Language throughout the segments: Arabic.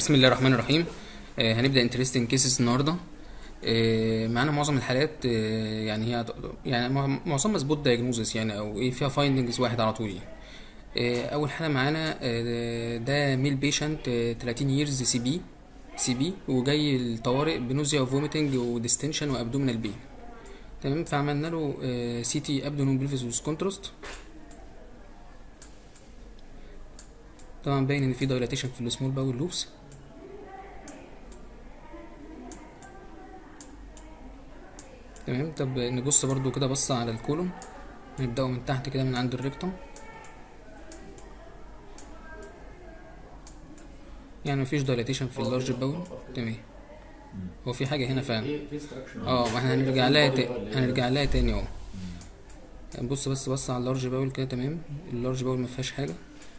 بسم الله الرحمن الرحيم. هنبدأ انترستنج كيسز النهارده. معانا معظم الحالات، يعني هي معظمها سبوت دايجنوزس، يعني او ايه فيها فايندنجز واحد على طول. اول حاله معانا ده ميل بيشنت 30 ييرز سي بي وجاي الطوارئ بنوزيا وفوميتنج وديستنشن وابدومينال بين. تمام، فعملنا له سي تي ابدومين بلفيس كونتراست. طبعا باين ان في دايلاتيشن في السمول باول لوبس. تمام، طب نبص برضو كده بصة على الكولوم. نبدأه من تحت كده من عند الريكتوم، يعني مفيش دايلاتيشن في اللارج باول. تمام، هو في حاجة هنا فعلا. احنا هنرجع لها تاني اهو. نبص بس على اللارج باول كده. تمام، اللارج باول مفيهاش حاجة،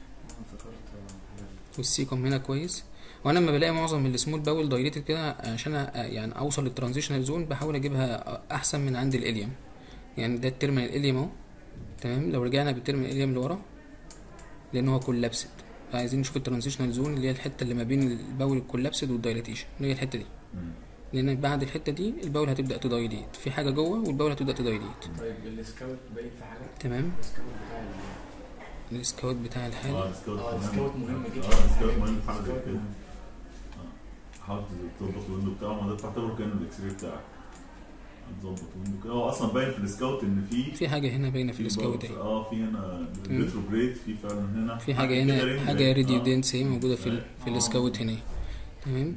والسيكم هنا كويس. وانا لما بلاقي معظم السمول باول دايليتد كده عشان يعني اوصل للترانزيشنال زون بحاول اجيبها احسن من عند الاليوم. يعني ده التيرمينال الاليوم اهو. تمام، لو رجعنا بالتيرمينال الاليوم لورا لان هو كولابسد، فعايزين نشوف الترانزيشنال زون اللي هي الحته اللي ما بين الباول الكولابسد والدايلاتيشن، اللي هي الحته دي. لان بعد الحته دي الباول هتبدا تدايليت، في حاجه جوه والباول هتبدا تدايليت. طيب السكاوت باين في حاجه؟ تمام، السكاوت السكاوت بتاع بتاع الحاله. السكاوت مهم جدا. السكاوت مهم في حاجه زي كده. حاول تظبط الويندو بتاعه، ما ده تعتبره كانه الاكس راي بتاعك. هتظبط الويندو كده، هو اصلا باين في السكاوت ان في حاجه هنا باينه في السكاوت اهي. في هنا ريتروجريد، في فعلا هنا في حاجه هنا، حاجه ريديودنس اهي موجوده في السكاوت هنا. تمام.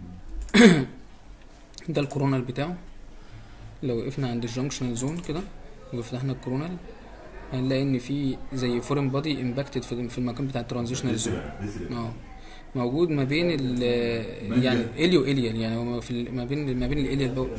ده الكورونال بتاعه. لو وقفنا عند الجنكشنال زون كده وفتحنا الكورونال هنلاقي ان في زي فورين بادي امباكتد في المكان بتاع الترانزيشنال زون. موجود ما بين يعني اليو اليال، يعني هو ما بين الاليال باول.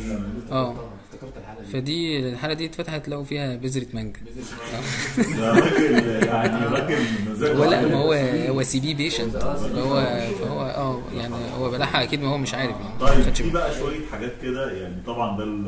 فدي الحاله دي اتفتحت لقوا فيها بذره مانجا. ده راجل يعني راجل مزاج. ولا ما هو سي بي بيشنت، فهو يعني هو بلحق اكيد، ما هو مش عارف يعني. طيب في بقى شويه حاجات كده، يعني طبعا ده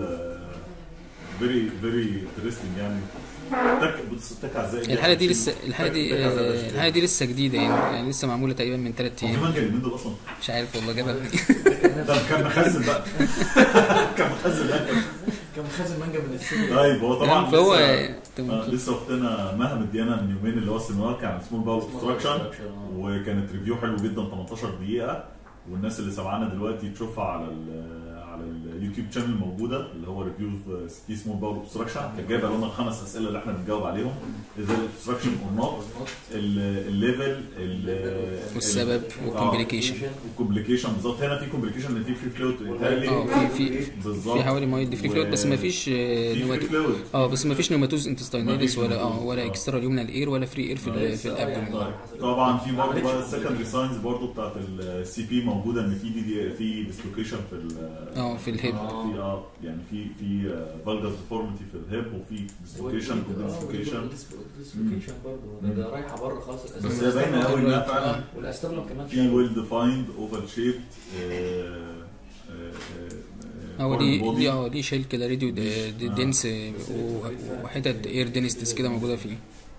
فيري انترستنج يعني. الحاله دي لسه جديده، يعني لسه معموله تقريبا من 3 ايام. في مانجا اليومين دول اصلا مش عارف والله جابها منين. ده كان مخزن بقى. كان مخزن مانجا من السن. طيب هو طبعا فهو لسه اختنا مها مديانا من يومين اللي هو السيمينار كان سمول باول اوبستراكشن، وكانت ريفيو حلو جدا 18 دقيقه. والناس اللي سمعانا دلوقتي تشوفها على اليوتيوب شانل موجوده، اللي هو ريفيو سي سمول باول اوبستراكشن. كانت جايبه لنا ال5 اسئله اللي احنا بنجاوب عليهم: اذا الاوبستراكشن اور نوت، الليفل، والسبب، والكومبليكيشن. بالظبط، هنا في كومبليكيشن ان في فري فلويد. في حوالي مايلد فري فلويد، بس ما فيش بس ما فيش نوماتوز انتستيناليس ولا اكسترا ليومنال اير ولا فري اير في الابدومين. طبعا في برضه بقى السكندري ساينز برضه بتاعت السي بي موجوده، ان في ديسلوكيشن في الهيب. يعني في فالجاس ديفورميتي في الهيب، وفي ديسلوكيشن برضه ده رايحه بره خالص. بس هي باينه قوي انها فعلا. والاسترلم كمان في ويل ديفايند اوفال شيبد. هو دي شيل كده راديو دنس وحتت اير دينستس كده موجوده فيه.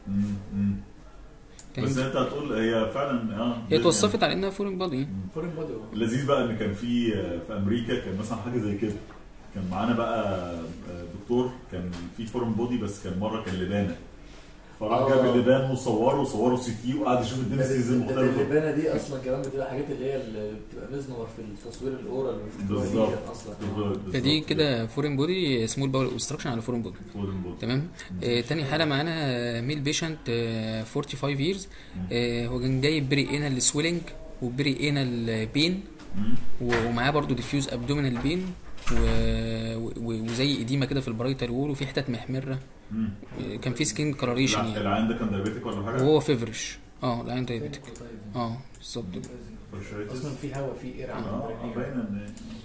بس انت هتقول هي فعلا هي اتوصفت على انها فورين بادي. اللذيذ بقى ان كان في امريكا كان مثلا حاجه زي كده. كان معانا بقى دكتور كان في فورين بودي، بس كان مره كان لبانه، فراح جاب اللبان وصوروا سي تي وقعد يشوف الدنسيز المختلفه. اللبانه دي اصلا كمان بتبقى حاجات اللي بتبقى مزنور في التصوير الاورال بالظبط اصلا. فدي كده فورين بودي سمول باول اوبستراكشن على فورين بودي. تمام. تاني حاله معانا ميل بيشنت 45 ييرز. هو كان جايب بري انال سويلنج وبري انال بين، ومعاه برضو ديفيوز ابدومينال بين وزي اديمه كده في البرايتال وول، وفي حتت محمره. كان في سكين كلاريشن. يعني العين ده كان دايبيتك ولا حاجه؟ وهو فيفرش. العين دايبيتك. بالظبط. اصلا في هواء، في اير باينه.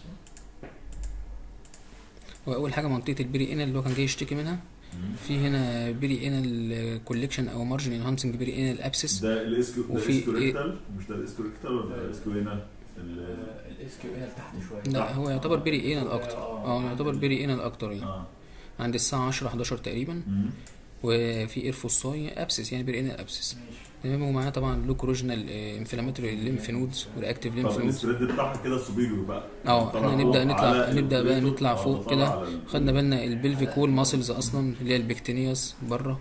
واول حاجه منطقه البري انال اللي هو كان جاي يشتكي منها. في هنا بري انال كولكشن او مارجن انهانسنج بري انال ابسس. ده الاسكوريكتال، مش ده الاسكوريكتال ولا الاسكوينال؟ الاسكوينال تحت شويه. لا، هو يعتبر بري انال اكتر. يعتبر بري انال اكتر يعني. عند الساعه 10 11 تقريبا. وفي ايرفوساي ابسس يعني برينال ابسس. تمام. ومعاه طبعا لوكروجنال انفلاماتوري ليمف نودز ورياكتيف ليمف طب نودز. السبريد بتاعها كده سوبيريور بقى. احنا نبدا بقى نطلع فوق كده. خدنا بالنا البلفيك وول ماسلز اصلا اللي هي البكتينياس بره،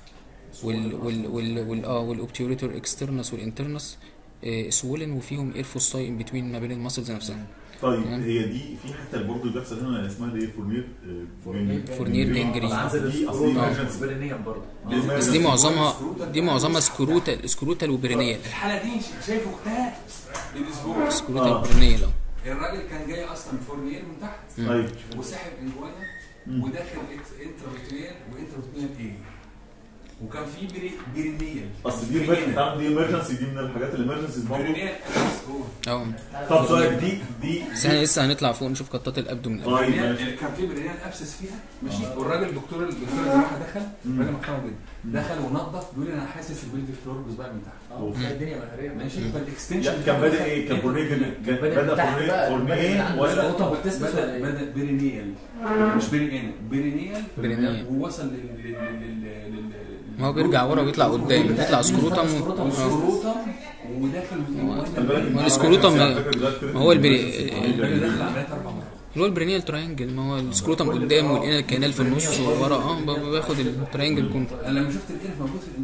والاوبتيوريتور اكسترنس والانترنس سوولن، وفيهم ايرفوساي ان بتوين ما بين الماسلز نفسها. طيب هي دي في حته اللي برضه بيحصل هنا اسمها ايه؟ فورنير جانجرين. دي اصلا برضه. بس دي معظمها سكروتال وبرينيال. الحاله دي شايفه اختها الاسبوع سكروتال وبرينيال. الراجل كان جاي اصلا فورنير من تحت وسحب انجوانا وداخل انترابيتونيال وانترابيتونيال ايه، وكان في برينيال. اصل دي ايمرجنسي، دي من الحاجات الامرجنسيز برضه. برينيال طب سؤال دي بس احنا لسه هنطلع فوق نشوف قطات الابدومين. طيب كان في برينيال ابسس فيها ماشي. والراجل الدكتور الجراحه دخل، الراجل محترم جدا، دخل ونظف بيقول لي انا حاسس البلفيك فلور بقى من تحت. الدنيا مهريه ماشي. فالاكستنشن كان بادئ ايه؟ كان بدا فورنير ولا بدا برينيال، مش برينيال ووصل ما هو بيرجع ورا ويطلع قدام، يطلع سكروتم وداخل ما السكروتم ما هو هو البرينيال تراينجل، ما هو السكروتم قدام والانال كانال في النص وورا باخد التراينجل كنت. انا لما شفت القرف موجود في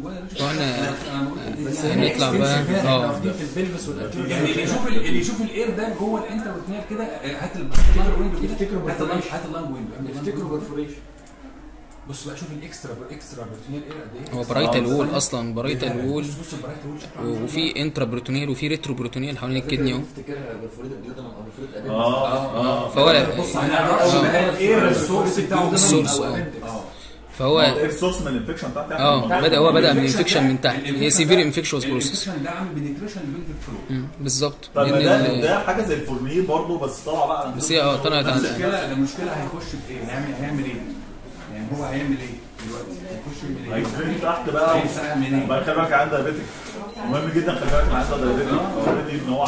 احنا هنطلع بقى في البلفس والانتيريور. يعني اللي يشوف الاير ده جوه الانترابيتونيال كده، هات الويندو كده، هات اللانج ويندو، افتكروا برفوريشن. بص بقى شوف الاكسترا بروتونيال ايه قد ايه. هو برايتال وول اصلا، برايتال وول، بص البرايتال وول وفي انترا بروتونيال وفي ريترو بروتونيال حوالين الكدني اهو. افتكرها برفوريت الديودم او برفوريت فهو بص على الاير السورس بتاعه السورس فهو السورس من الانفكشن بتاعتي بدا من انفكشن من تحت، هي سيفير انفكشوس بروسيس. ده عامل بنتريشن للبلفيك فلور بالظبط. طب ده حاجه زي الفورنير برضه، بس طلع بقى بس هي طلعت المشكله هيخش بايه؟ هيعمل ايه؟ يعني هو هيعمل ايه دلوقتي؟ هيخش من هيفرق تحت بقى بقى. خلي بالك عنده دايابيتك، مهم جدا خلي بالك عنده دايابيتك اوريدي، ان هو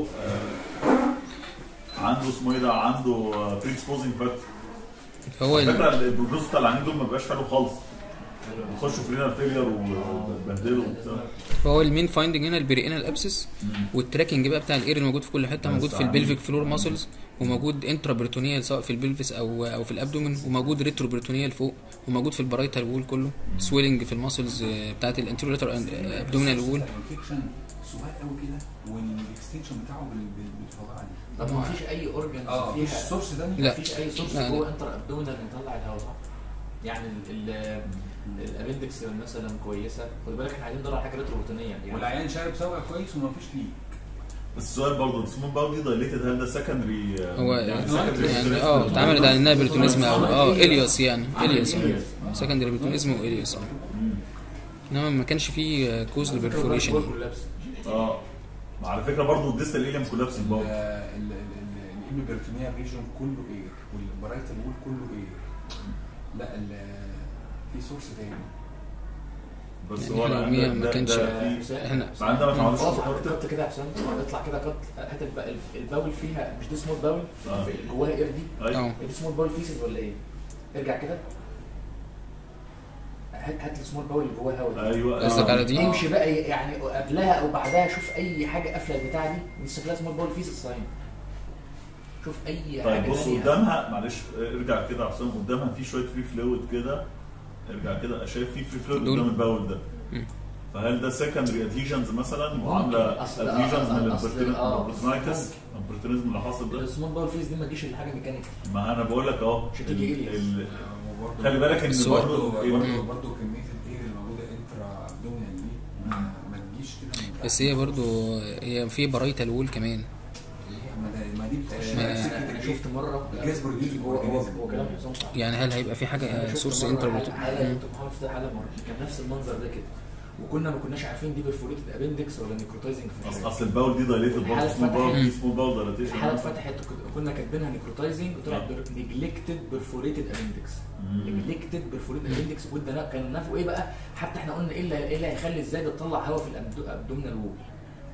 عنده اسمه ايه ده، عنده بريسبوزنج فاكتور. هو الفكره البروجنوز بتاع العيانين دول ما بيبقاش حلو خالص، يخشوا في رينال فيلير ويبهدلوا وبتاع. فهو المين فايندنج هنا البرينال ابسس، والتراكنج بقى بتاع الاير الموجود في كل حته، موجود في البلفيك فلور ماسلز، وموجود انترا بريتونيال سواء في البلفس او في الابدومين، وموجود ريترو بريتونيال فوق، وموجود في البرايتال وول كله، سويلنج في الماسلز بتاعت الانتيريور ابدومينال وول. الانفكشن صغير قوي كده والاكستنشن بتاعه بالفضاء دي. طب ما فيش اي اورجن فيها السورس ده؟ ما فيش اي سورس جوه انتر ابدومينال بيطلع الهواء صح؟ يعني الابندكس مثلا كويسه، خد بالك احنا عايزين ندور على حاجه ريتروبروتينيه يعني، والعيان شارب سوا كويس وما فيش ليك. بس السؤال برضه السمول باول دي دايليتد، هل ده سكندري؟ هو يعني اتعملت على انها بريتونيزم او اليوس، يعني اليوس سكندري بريتونيزم واليوس. انما ما كانش فيه كوز للبرفوريشن. على فكره برضه الديستال اليم كولابس الباول، الابيبرتونيال ريجون كله ايه، والبرايتال وول كله ايه. لا في سورس تاني بس هو ما كانش احنا عندنا ما تعرفش قط كده عشان اطلع كده قط حته الباول فيها، مش دي سمول باول جواها اير دي؟ دي سمول باول فيسز ولا ايه؟ ارجع كده هات السمول باول اللي جواها الهواء. ايوه قصدك على دي؟ امشي بقى يعني قبلها او بعدها، شوف اي حاجه قافله البتاعه دي لسه فيها سمول باول فيسز ساين، شوف اي حاجه. طيب بص قدامها، معلش ارجع كده عشان قدامها في شويه فري فلويد كده، ارجع كده شايف في فري فلويد قدام الباول ده. فهل ده سكندري ادهيجنز مثلا وعامله ادهيجنز من البروتينايتس البروتينيزم اللي حاصل ده؟ السمول باول فيس دي ما تجيش لحاجه ميكانيكال. ما انا بقول لك اهو خلي بالك ان برضه كميه الاير اللي موجوده انترا ابدومينال دي ما تجيش كده. بس هي برضه هي في برايتال وول كمان. ما دي انا شفت مره الجاز بروديوسنج هو كلام يعني هل هيبقى في حاجه سورس انترا حاله مره كان نفس المنظر ده كده، وكنا ما كناش عارفين دي برفوريتد ابندكس ولا نيكروتايزنج. اصل الباول دي دايليتد برضه، سمول باول دايليتيشن. الحاله اتفتحت كنا كاتبينها نيكروتايزنج وطلعت نيجلكتد برفوريتد ابندكس. نيجلكتد برفوريتد ابندكس، وده كان نافقه ايه بقى؟ حتى احنا قلنا ايه اللي هيخلي ازاي ده تطلع هواء في الابدومينال وول.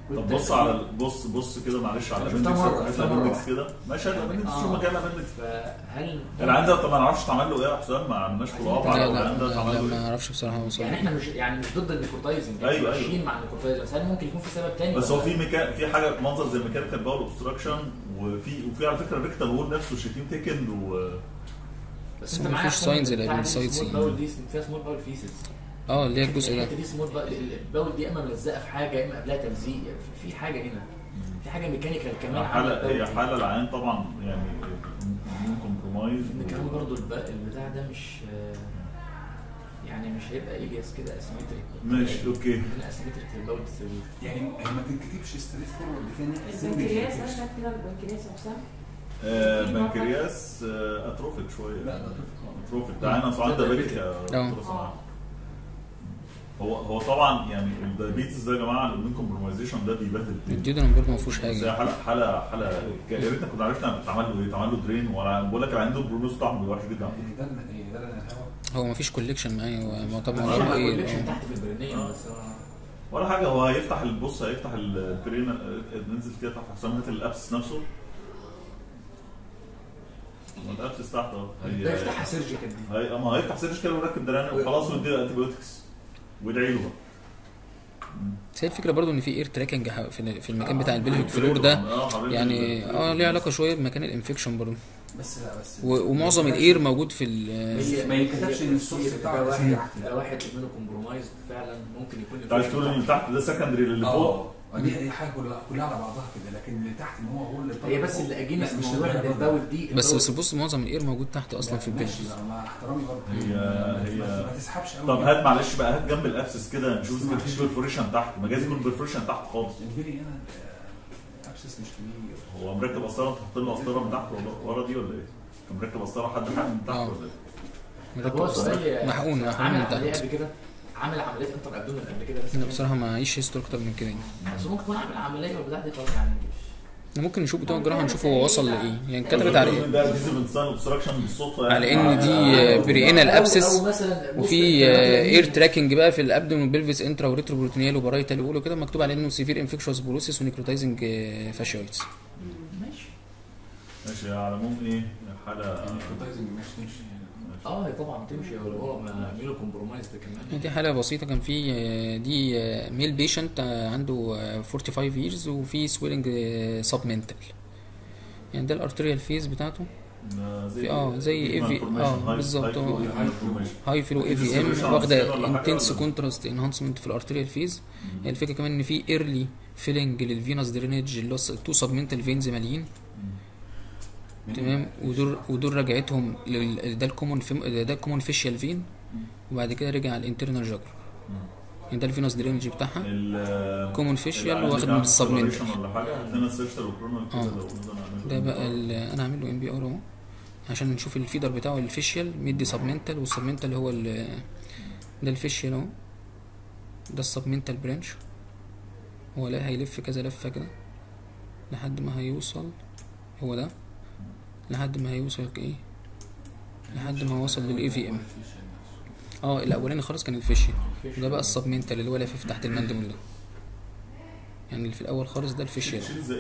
طب بص على بص كده معلش على الابندكس كده ماشي. الابندكس شو مكان الابندكس؟ فهل العين ده طب ما نعرفش تعمل له ايه يا حسام؟ ما عملناش فولو اب على العين ده تعمل له ما اعرفش بصراحه يعني احنا مش ضد النيكوتايزنج، ايوه ماشيين مع النيكوتايزنج، بس هل ممكن يكون في سبب تاني؟ بس هو في حاجه منظر زي ميكانيكال باول اوبستراكشن، وفي على فكره الريكتال وول نفسه شيتين تيكند بس انت مفيش ساينز للابندسايتس باول دي فيها سمول باول فيسز اللي هي الجزء ده دي سمول الباول دي اما ملزقه في حاجه اما قبلها تلزيق، في حاجه هنا، في حاجه ميكانيكال كمان. هي حاله العين طبعا يعني كومبرومايز. ان كمان برضو البتاع ده مش يعني مش هيبقى الياس كده اسيمتريك. ماشي اوكي. هنا اسيمتريك للباول ديستريبيوشن يعني ما تتكتبش ستريت فورورد كده. البنكرياس بس كده البنكرياس يا حسام. بنكرياس اتروفيك شويه. لا ده اتروفيك ده عينه صعب دايبيتيك. هو طبعا يعني الدايبيتس ده يا جماعه الاومين كومبرومايزيشن ده بيبهدل الديودرم برضه ما فيهوش حاجه. حاله يا ريتنا كنا عرفنا اتعمل له ايه، اتعمل له درين. ولا بقول لك عنده البروجنوز بتاعهم وحش جدا. ده الهواء هو ما فيش كوليكشن معايا. هو طبعا هو ايه تحت في البرينيه بس ولا حاجه. هو هيفتح البص هيفتح البرين ننزل كده تحت حسام هات الابس نفسه. الابس تحت اهو هيفتح سيرجيكال دي. ما هيفتح سيرجيكال ويركب درانه وخلاص ويدي انتيبيوتكس ويدعي له بقى. بس هي الفكره برضو ان في اير تراكنج في المكان بتاع البلفيك فلور ده يعني ليه علاقه شويه بمكان الانفكشن برضو. بس لا بس ومعظم الاير موجود في ما ينكتبش ان السورس بتاع واحد منه كومبرومايز فعلا ممكن يكون عايز تقول ان اللي تحت ده سكندري اللي فوق. دي حاجه كلها على بعضها كده، لكن اللي تحت ان هو اللي هي بس اللي اجينست مش الباول دي. بس بص معظم الاير موجود تحت اصلا في البلفيك. مع احترامي برضه هي ما تسحبش قوي. طب هات معلش بقى هات جنب الابسس كده نشوف اذا في برفوريشن تحت. ما جايز يكون برفوريشن تحت خالص. الفيري هنا الابسس مش كبير. هو مركب قسطره تحط له قسطره من تحت ورا دي ولا ايه؟ كان مركب قسطره حد من تحت ولا ايه؟ مركب قسطره محقون من تحت. قبل كده عامل عمليات انتر ابدومين قبل كده بس انا بصراحه ما عيش هيستوري اكتر من كده بس ممكن يكون عامل عمليه والبتاع دي خلاص يعني ممكن نشوف بتوع الجراحه نشوف هو وصل لايه يعني كتبت على ايه. ده ديزيبنسان اوبستراكشن بالصدفه على ان دي برينال ابسس وفي اير تراكنج بقى في الابدومين والبلفيس انترا وريتروبروتينيال وبرايتال وقولوا كده مكتوب على انه سيفير انفكشوس بروسيس ونيكروتايزنج فاشيويتس. ماشي على العموم ايه حاله نيكروتايزنج ماشي طبعا تمشي ولو هو ميلو كومبرومايز ده كمان. دي حاله بسيطه كان في دي ميل بيشنت عنده 45 years وفي سويلنج سبمنتال يعني ده الارتريال فيز بتاعته في زي اي في بالظبط هاي فلو اي في ام واخده انتنس كونتراست انهانسمنت في الارتريال فيز. الفكره كمان ان في ايرلي فيلنج للفينوس درينج اللي هو تو سبمنتال فينز مالين تمام. ودول رجعتهم ده الكومون فيشيال فين وبعد كده رجع على الانترنال جاكر يعني ده الفينوس درينج بتاعها كومون فيشيال واخد من السبمنت. ده بقى انا هعمل له ام بي ار اهو عشان نشوف الفيدر بتاعه الفيشيال ميدي سبمنتال والسبمنتال هو ده الفيشيال اهو ده السبمنتال برانش. هو لا هيلف كذا لفه كده لحد ما هيوصل هو ده لحد ما هيوصل لحد ما وصل للاي في ام. الاولاني خالص كان الفيشيال وده بقى السبمنتال اللي هو لافف تحت المانديبول ده يعني اللي في الاول خالص ده الفيشيال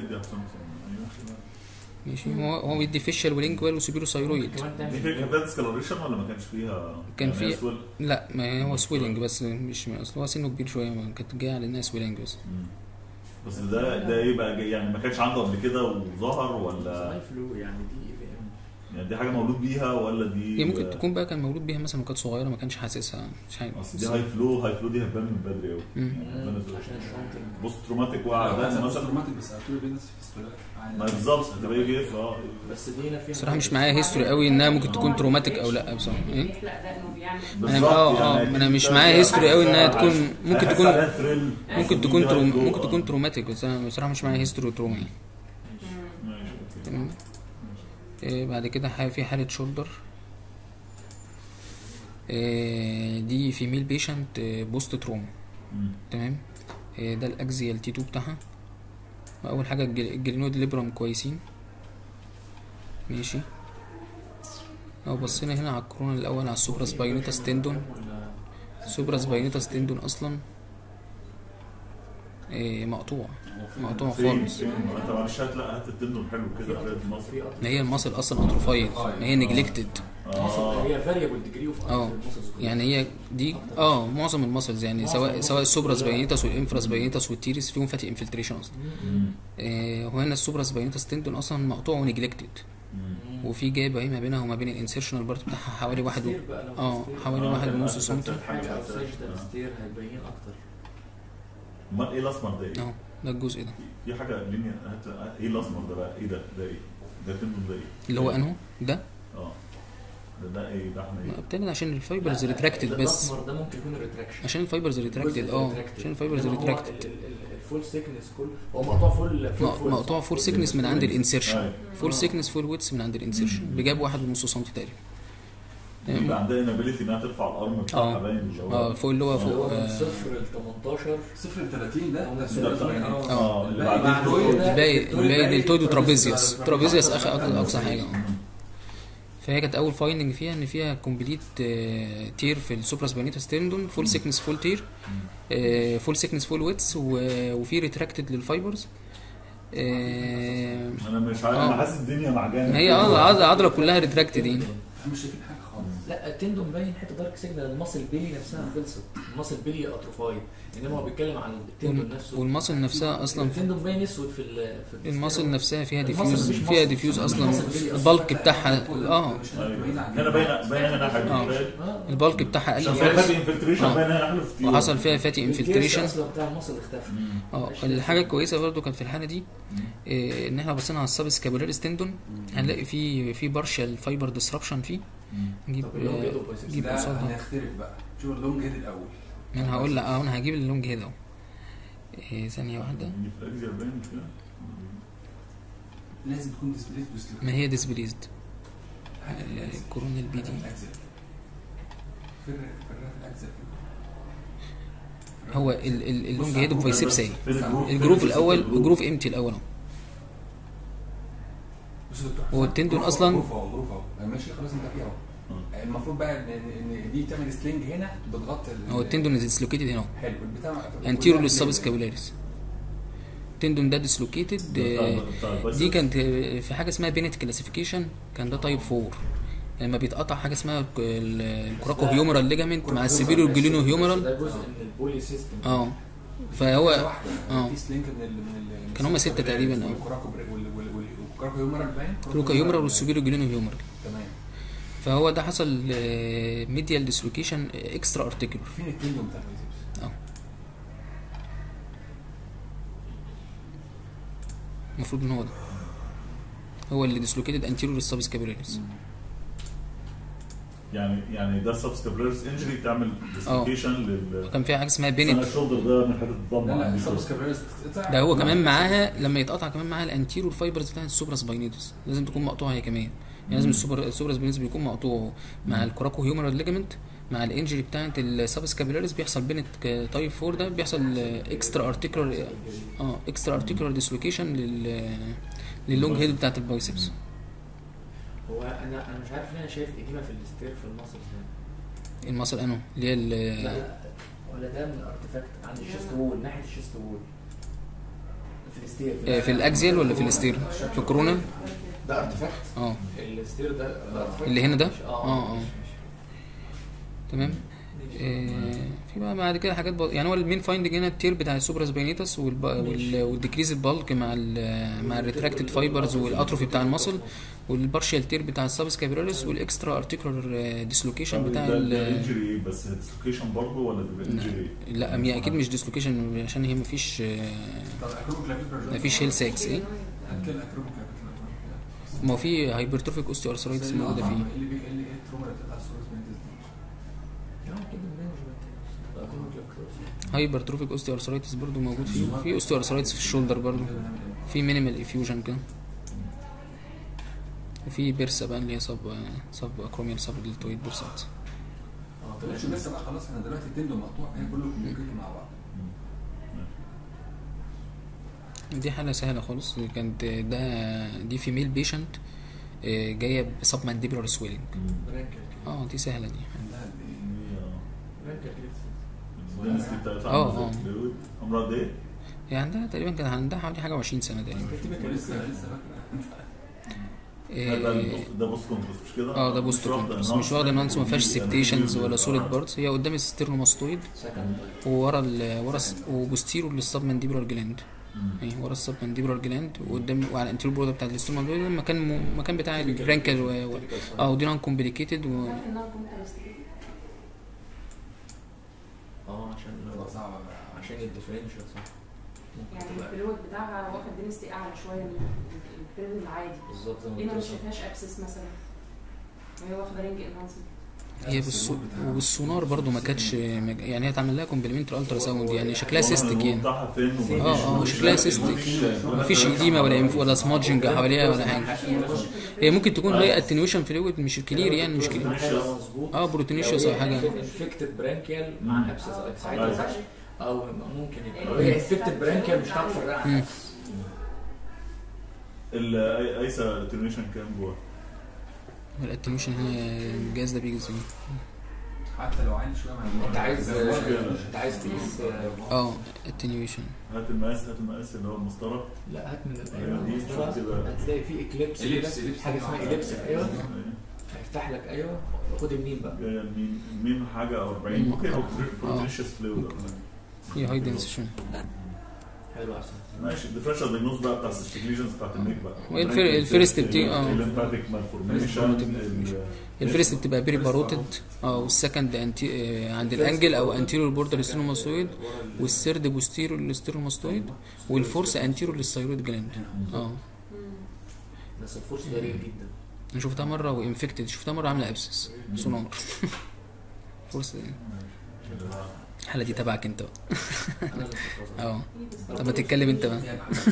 ماشي. هو بيدي فيشيال ولينجوال وسوبيرو ثايرويد. دي فيها ديسكلوريشن ولا ما كانش فيها؟ كان فيها لا ما هو سويلنج بس مش اصل هو سنه كبير شويه كانت جايه على انها سويلنج بس ده ايه بقى يعني ما كانش عنده قبل كده وظهر ولا يعني دي يعني دي حاجه مولود بيها ولا دي هي ممكن تكون بقى كان مولود بيها مثلا وكانت صغيره ما كانش حاسسها مش عارف. اصل دي هاي فلو دي هتبان من بدري قوي يعني بوست تروماتيك وقع مثلا تروماتيك بس ارتوري فينس ما بالظبط تبقى يجي بس دي هنا فيها صراحه مش معايا هيستوري قوي انها ممكن تكون تروماتيك او لا بصراحه ايه انا مش معايا هيستوري قوي انها تكون ممكن تكون تروماتيك بس انا بصراحه مش معايا هيستوري تروما تمام. بعد كده في حالة شولدر دي فيميل بيشنت بوست تروما تمام. ده الاكزيال تي 2 بتاعها. اول حاجه الجلينود ليبرام كويسين ماشي. بصينا هنا على الكورونا الاول على السوبراس بايونيتاس تندون. سوبراس بايونيتاس تندون اصلا مقطوع فين خالص. انت معلش هات التندون حلو كده في مصر. ما هي المصل اصلا اتروفايد، ما هي نجلكتد. هي فاريبل ديجري اوف يعني هي دي معظم المسلز يعني سواء السوبراس باينيتاس والانفراس باينيتاس والتيريس فيهم فاتي انفلتريشن اصلا. وهنا السوبراس باينيتاس تندون اصلا مقطوع ونجلكتد، وفي جاب اهي ما بينها وما بين الانسيرشنال بارت بتاعها حوالي حوالي 1.5 سم. حاجه او سيجيتال ستير هيبين اكتر. امال ايه الاسمر ده ايه؟ ده الجزء ده في حاجه لينيا ايه الاسمر ده بقى؟ ايه ده ايه؟ ده تندون ده ايه؟ اللي هو انه ده ده ايه؟ ده احنا ايه؟ بالتالي عشان الفايبرز ريتراكتد بس. الاسمر ده ممكن يكون الريتراكشن عشان الفايبرز ريتراكتد عشان الفايبرز ريتراكتد. الفول سيكنس كل هو مقطوع فول سيكنس من عند الانسيرشن، فول سيكنس فول ويتس من عند الانسيرشن بجاب 1.5 سم تقريبا. يبقى عندها انابيلتي انها ترفع الارم بتاعها باين فوق اللي هو فوق 0 ل 18 0 ل 30 ده الباقي دلتويد وترابيزيوس اقصى حاجه. فهي كانت اول فايندنج فيها ان فيها كومبليت تير في السوبراس باينيتاس تندون، فول سيكنس فول تير، فول سيكنس فول ويتس، وفي ريتراكتد للفايبرز. انا مش عارف انا حاسس الدنيا معجنه. هي العضله كلها ريتراكتد يعني مش شايفين حاجه خالص. لا التندون باين حته دارك سيجنال، الماسل بيلي نفسها خلصت، الماسل بيلي اتروفايد، انما هو بيتكلم عن التندون نفسه. والماسل نفسها اصلا التندون باين اسود في الماسل نفسها فيها ديفيوز اصلا. البلك بتاعها هنا باين هنا حاجه البلك بتاعها قل فاتي انفلتريشن، باين هنا حلو في وحصل فيها فاتي انفلتريشن اصلا بتاع الماسل اختفى. الحاجه الكويسه برضو كانت في الحاله دي ان احنا بصينا على السب سكابولاريس تندون، هنلاقي في بارشال فايبر ديسربشن فيه. نجيب قصادها هنختلف بقى. شوف اللونج هيد الاول. انا هقول انا هجيب اللونج هيد اهو. ثانيه واحده. لازم تكون ديسبليزد. ما هي ديسبليزد كورونال بي دي. هو اللونج هيد بايسبس اهي. الجروف الاول الجروف امتي الاول اهو. هو التندون اصلا ماشي خلاص انت فيه اهو. المفروض بقى ان دي تعمل سلينج هنا بتغطي هو التندون ديسلوكيتد هنا. حلو البتاع انتيرو للسبسكابولاريس. التندون ده ديسلوكيتد. دي كانت في حاجه اسمها بينت كلاسيفيكيشن، كان ده تايب 4 لما بيتقطع حاجه اسمها الكوراكو هيومرال ليجامنت مع السيبيرو جلينو هيومرال. ده جزء من البولي سيستم. فهو في سلينج كان هم 6 تقريبا. الكوراكو هيومرال باين كوراكو هيومرال والسيبيرو جلينو هيومرال. تمام. فهو ده حصل ميديال ديسلوكيشن اكسترا ارتيكولر. فين التندون بتاع البايسبس؟ المفروض ان هو اللي ديسلوكيتد انتيريور للسبسكابولاريس. يعني ده السبسكابولاريس انجري بتعمل ديسلوكيشن كان فيها حاجه اسمها بينت. الشولدر ده من حته الضم. لا السبسكابولاريس ده هو كمان معاها لما يتقطع كمان معاها الانتيريور فايبرز بتاعت السوبراس باينيتوس لازم تكون مقطوعه هي كمان. يعني لازم السوبراس باينيتوس بيكون مقطوع مع الكوراكو هيومرال ليجامنت مع الانجري بتاعت السبسكابولاريس. بيحصل بينت تايب 4 ده بيحصل اكسترا ارتيكولار ديسلوكيشن لللونج هيد بتاعت البايسبس. هو انا مش عارف ليه انا شايف اديمه في الستير في المصل ده. المصل انه اللي هي لا ولا ده من ارتفاكت عند الشيست وول، ناحيه الشيست وول في الستير في الاكزيال ولا في الستير في الكورونال ده ارتفاكت. الستير ده اللي هنا ده تمام. في بقى بعد كده حاجات يعني هو المين فايندنج هنا التير بتاع السوبراس باينيتاس والديكريز البالك مع الريتراكتد فايبرز والاتروفي بتاع المصل والبارشال تير بتاع السبسكابولاريس والاكسترا ارتيكولار ديسلوكيشن بتاع الانجري. بس ديسلوكيشن برضه ولا انجري؟ لا هي اكيد مش ديسلوكيشن عشان هي مفيش هيل ساكس. ما في هايبرتروفيك اوستيوارثرايتس موجوده فيه. هايبرتروفيك اوستيوارثرايتس برضو موجود فيه. في اوستيوارثرايتس في الشولدر برضو. في مينيمال افيوجن كده. وفي بيرسا بقى اللي هي سب اكروميال سب دلتويد بيرسات. طلعش بس بقى خلاص احنا دلوقتي التندون مقطوع فهي كله كوميونيكيت مع بعض. دي حاله سهله خالص. كانت دي فيميل بيشنت جايه بسب مانديبولار سويلنج. دي سهله دي. الدنسيتي بتاعتها امراض ايه؟ هي عندها تقريبا كان عندها حوالي حاجه و20 سنه تقريبا. لسه ده بوست كونتراست مش كده؟ ده بوست كونتراست، مش واخده نانس، ما فيهاش سبتيشنز ولا سوليد بارتس، هي قدام الستيرنوماستويد وورا وبوستيرو للسبمنديبولار جلاند. ورا السبمنديبولار جلاند وقدام وعلى الانتيريور بورد بتاع الاستوماتويد المكان بتاع البرانكل ودي نون كومبليكيتد عشان الديفرنشال صح. يعني الفلويد بتاعها واخد دينستي اعلى شويه من الفلويد العادي بالظبط. ليه ما شفناش ابسس مثلا وهي واخده رينج انهانسمنت؟ هي والسونار برضو ما كانتش يعني هي اتعمل لها كومبلمنتري الترا ساوند، يعني شكلها سيستيك يعني شكلها سيستيك، مفيش اديمه ولا سمادجنج حواليها ولا حاجه. هي ممكن تكون هي اتنيويشن فلويد مش كلير يعني مش كلير بروتينيشيوس او حاجه انفكتد برانكيال مع ابسس ساعتها او ممكن يبقى هي انفكتد برانكيال مش هتعرف تفرقها عن الايسا اتنيويشن كام جوه؟ الاتنيويشن هنا الجهاز ده بيجي ازاي؟ حتى لو عين شويه ما انت عايز تقيس اتنيويشن. هات المقاس اللي هو المسطره. لا هات من المسطره هتلاقي فيه اكليبس حاجه اسمها اكليبس. ايوه هيفتح لك. ايوه خد المين بقى. جايه المين حاجه 40 ممكن بروتينيشيوس فلويد هي هاي دنسيشن. حلو احسن ماشي. الديفرنشال دايجنوز بقى بتاع السيستيك ليجنز بتاعت النيك بقى. الفيرست بتبقى الليمفاتيك مالفورميشن. الفيرست بتبقى بيري باروتد والسكند عند الانجل او انتيريور بوردر ستيرنوماستويد، والثيرد بوستيريور للستيرنوماستويد، والفورس انتيريور للثايرويد جلاند. بس الفورس ده رير جدا. انا شفتها مره وانفكتد، شفتها مره عامله ابسس سونار. فورس الحالة دي تبعك انت بقى. طب ما تتكلم انت بقى.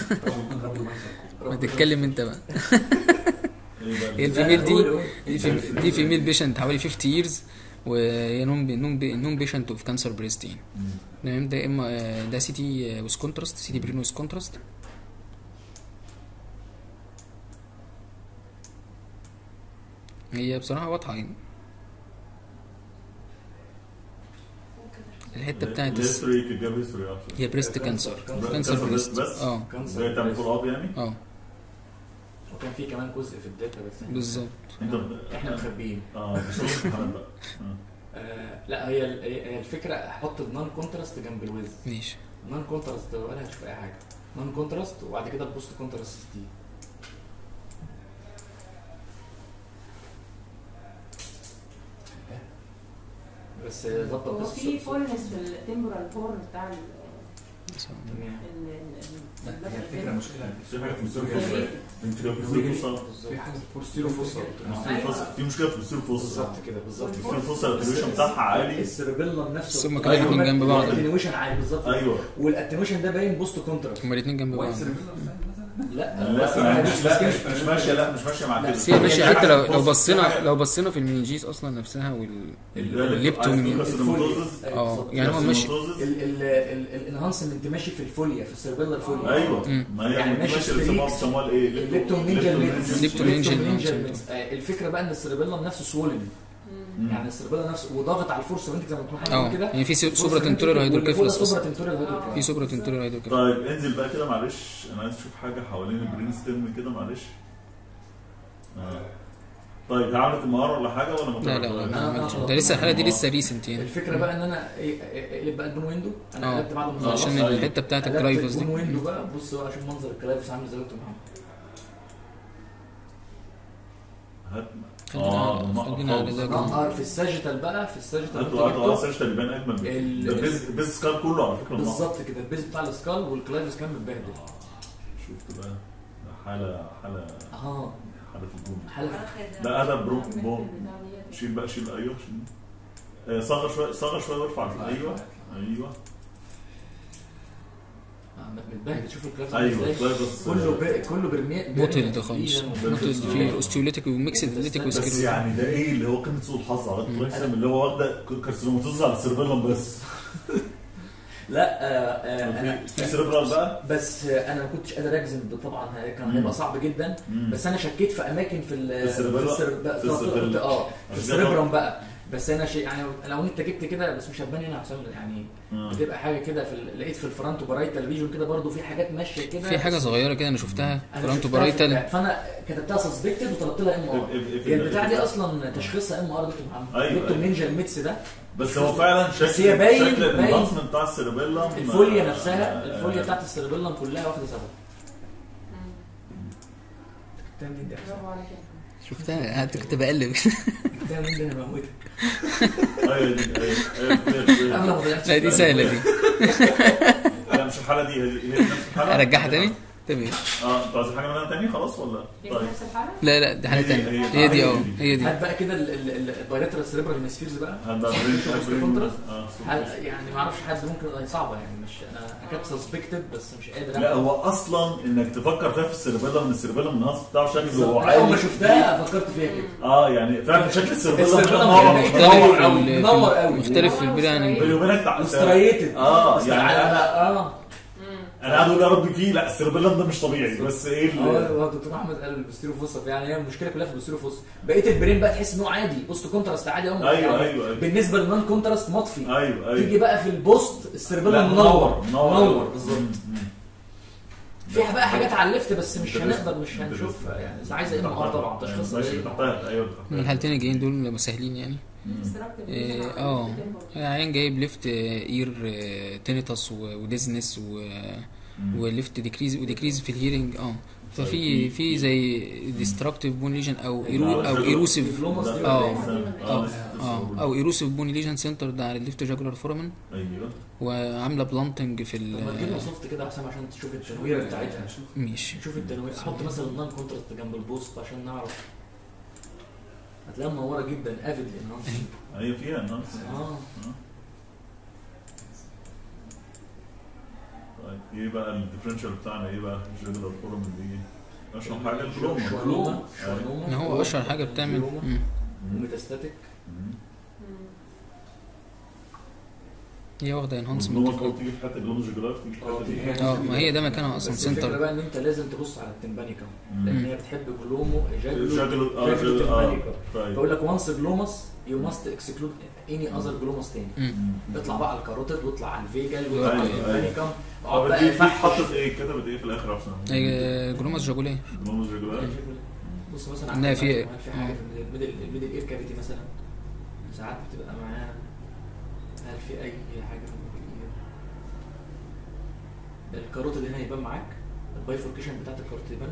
ما تتكلم انت بقى. هي الفيميل دي فيميل بيشنت حوالي 50 years وهي نون بيشنت اوف كانسر بريست يعني. تمام. ده اما ده سي تي ويز كونتراست، سي تي برين ويز كونتراست. هي بصراحة واضحة يعني. الحته بتاعت هي بريست كانسر بريست. زي تعمل فول اب يعني. وكان في كمان جزء في الداتا بس بالظبط احنا مخبيين. لا هي الفكره احط النون كونتراست جنب الويز. ماشي. النون كونتراست ولا هتشوف اي حاجه. نون كونتراست وبعد كده البوست كونتراست دي. بس ظبط هو في فولنس في التمبورال هورن بتاع هي الفكره مشكله في حاجه في السيرفوس. في حاجه في السيرفوس في مشكله في السيرفوس بالظبط كده. بالظبط السيرفوس الاتنيويشن بتاعها عالي. السيربيلم نفسه ثم كمان الاثنين جنب بعض. الاتنيويشن عالي بالظبط. ايوه والاتنيويشن ده باين بوست كونتراست. هما الاثنين جنب بعض. لا مش ماشيه مع كده. بس هي ماشيه حتى لو بصينا في المنينجيز اصلا نفسها والليبتوم يعني هو ماشي. الانهانسمنت ماشي في الفوليا في السيربيلر فوليا. ايوه ما هي يعني ماشي بيسموها ايه؟ الليبتوم نينجا. الفكره بقى ان السيربيلم نفسه سوولن يعني السيربيلم نفسه وضاغط على الفورس وانت زي ما تقول كده. يعني في سوبرا تنتوريال هيدروكيفالس في سوبرا تنتوريال هيدروكيفالس. طيب انزل بقى كده معلش انا عايز اشوف حاجه حوالين البرين ستيم كده معلش. طيب عملت النهار ولا حاجه ولا لا ما عملتش. ده لسه الحاله دي لسه ريسنت يعني. الفكره بقى ان انا اقلب بقى البون ويندو. انا قلبت بعد ما عشان الحته بتاعت الكلايفس دي. البون ويندو بقى بص بقى شوف منظر الكلايفس عامل ازاي. خلينا على ده في الساجيتال بقى في الساجيتال الساجيتال يبان اجمل بكتير. البيز سكال كله على فكره بالظبط كده. البيز بتاع السكال والكلايفس كان متبهدل. شفت بقى حاله في الجون. لا هذا بوم شيل بقى ايوه صغر شويه وارفع. ايوه متبهدل. شوف الكلايفس ايوه كله برميل بوتل ده خالص. بوتل فيه اوستيوليتيك وميكسد ليتيك بس يعني ده ايه اللي هو قمه سوء الحظ على الكلايفس اللي هو واخده كارسينوماتوز على السيربيلم بس. لا في سيربرال بقى. بس انا ما كنتش قادر اجزم طبعا كان هيبقى صعب جدا. بس انا شكيت في اماكن في السيربرم بقى بس انا شيء يعني لو انت جبت كده بس مش هتبان هنا عشان يعني بتبقى حاجه كده لقيت في الفرونت وبرايتال فيجن كده برضو في حاجات ماشيه كده، في حاجه صغيره كده انا شفتها فرونت وبرايتال، فانا كتبتها سسبكتد وطلبت لها ام ار. هي البتاعه دي اصلا تشخيصها ام ار دكتور محمد، دكتور نينجا الميكس ده. بس هو فعلا شكل النظم بتاع السيربيلم، الفوليا نفسها، الفوليا بتاعت السيربيلم كلها واخده سبب. شفتها قعدت كنت بقلب ده مين ده؟ انا بموتك. ايوه دي لا دي سهله دي. لا مش الحاله دي، هي نفس الحاله. ارجعها تاني تمام. انتوا عايزين حاجه منها تاني خلاص ولا؟ طيب نفس الحاله؟ لا دي حاله تانيه، هي دي هي دي. هات بقى كده البايلاترال سيريبرال هيمسفيرز بقى. يعني ما اعرفش حد ممكن، صعبه يعني، مش انا كنت سسبكتد بس مش قادر. لا هو اصلا انك تفكر فيها في السيربيلم، السيربيلم النص بتاعه شكله عالي. اول ما شفتها فكرت فيها كده. يعني فعلا شكل السيربيلم منور قوي، مختلف في البدايه عن بيني وبينك مستريتد. يعني انا قاعد اقول يا ربي فيه، لا السيربيلم ده مش طبيعي، بس ايه دكتور احمد قال البستيروفوس، يعني هي المشكله كلها في البستيروفوس. بقيه البرين بقى تحس انه عادي، بوست كونتراست عادي اهو. ايوه بالنسبه للنون كونتراست مطفي. ايوه تيجي بقى في البوست السيربيلم منور بالظبط. فيها بقى حاجات على الليفت بس مش هنقدر مش هنشوفها يعني، عايزه ام ار طبعا تشخيصها. ماشي تحتها. ايوه من الحالتين الجايين دول مسهلين يعني. عين جايب ليفت اير تينيتاس وديزنس وليفت ديكريز في الهيرنج. ففي زي ديستراكتيف بون ليجن او ايروسيف او ايروسيف بون ليجن سنتر ده على الليفت جاكولار فورمن. ايوه وعامله بلانتنج في ما تجيب وصفت كده احسن عشان تشوف التنويره بتاعتها. ماشي شوف التنوير، احط مثلا النون كونتراست جنب البوست عشان نعرف. هتلاقيها منوره جدا افيد انهانس. ايوه فيها انهانس. طيب ايه بقى الديفرنشال بتاعنا؟ ايه بقى الجنرال فورم دي؟ اشهر حاجه الجلوما. هو اشهر حاجه بتعمل ميتاستاتيك. هي واخده انهانسمنت تيجي في حته الجلوموجيجولار، تيجي في حته ما هي ده مكانها اصلا سنتر. الفكره بقى ان انت لازم تبص على التمبانيكا لان هي بتحب جلومو جاجلو بقول لك وانس جلوماس يو ماست اكسكلود اني اذر جلوماس تاني. اطلع بقى على الكاروتيد واطلع على الفيجال واطلع على التمبانيكا. اقعد بقى حطت ايه كتبت ايه في الاخر اصلا؟ جلوماس جاجوليه. جلوماس جاجوليه. بص مثلا عندنا في حاجه في الميدل اير كافيتي مثلا ساعات بتبقى معاها. هل في اي حاجه في الكاروتيد هنا يبان معاك؟ البايفوركيشن بتاعت الكاروتيد يبان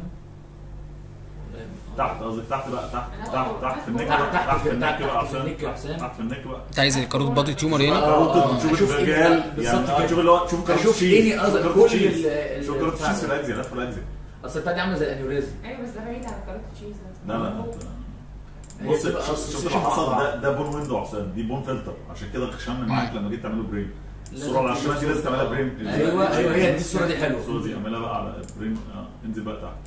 تحت، قصدك تحت بقى، تحت في النك بقى، تحت في النك بقى عشان تحت في النك بقى. انت عايز الكاروتيد بادي تيومر هنا؟ شوف الرجال يعني، شوف اللي هو شوف الكاروتيد تشيز، شوف الكاروتيد تشيز في الاجزاء، لف الاجزاء. اصل البتاع دي عامله زي الانيوريزم. ايوه بس ده بعيد عن الكاروتيد تشيز. لا بص شوف اللي حصل ده بون ويندو عشان دي بون فلتر، عشان كده خشمنا معاك لما جيت تعمله برين. الصوره اللي على الشمال دي لازم تعملها برين. ايوه هي دي الصوره دي حلوه. الصوره دي اعملها بقى على برين. انزل بقى تحت.